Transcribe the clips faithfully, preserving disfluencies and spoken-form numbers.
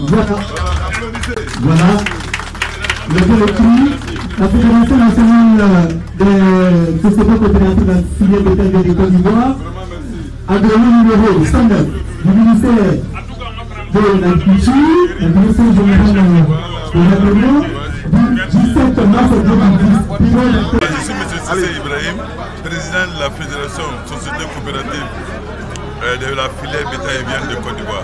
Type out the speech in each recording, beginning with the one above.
Voilà. Voilà. Le collectif, la Fédération nationale des sociétés coopératives à filière bétail de Côte d'Ivoire, agrément numéro cent neuf du ministère de l'Agriculture, le ministère général de l'Agriculture, du dix-sept mars deux mille dix. Je suis M. Sissé Ibrahim, président de la Fédération Société Coopérative de la filière bétail et viande de Côte d'Ivoire.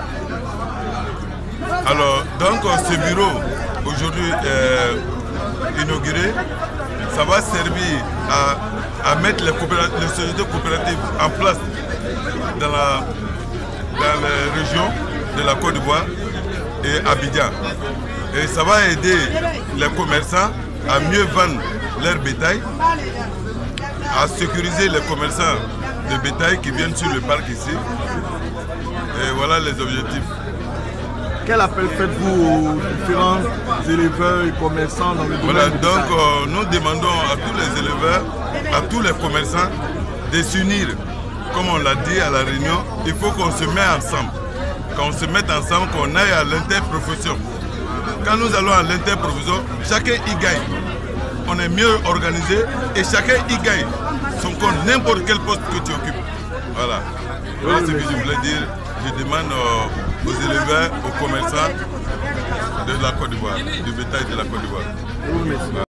Alors, donc ce bureau aujourd'hui euh, inauguré, ça va servir à, à mettre les, les sociétés coopératives en place dans, la, dans les régions de la Côte d'Ivoire et Abidjan. Et ça va aider les commerçants à mieux vendre leur bétail, à sécuriser les commerçants de bétail qui viennent sur le parc ici. Et voilà les objectifs. Quel appel faites-vous aux différents éleveurs et commerçants dans le domaine Voilà, du donc bétail? euh, nous demandons à tous les éleveurs, à tous les commerçants de s'unir. Comme on l'a dit à la réunion, il faut qu'on se mette ensemble. Quand on se mette ensemble, qu'on aille à l'interprofession. Quand nous allons à l'interprofession, chacun y gagne. On est mieux organisé et chacun y gagne son compte, n'importe quel poste que tu occupes. Voilà. Voilà ce que je voulais dire. Je demande euh, aux éleveurs, aux commerçants de la Côte d'Ivoire, du bétail de la Côte d'Ivoire.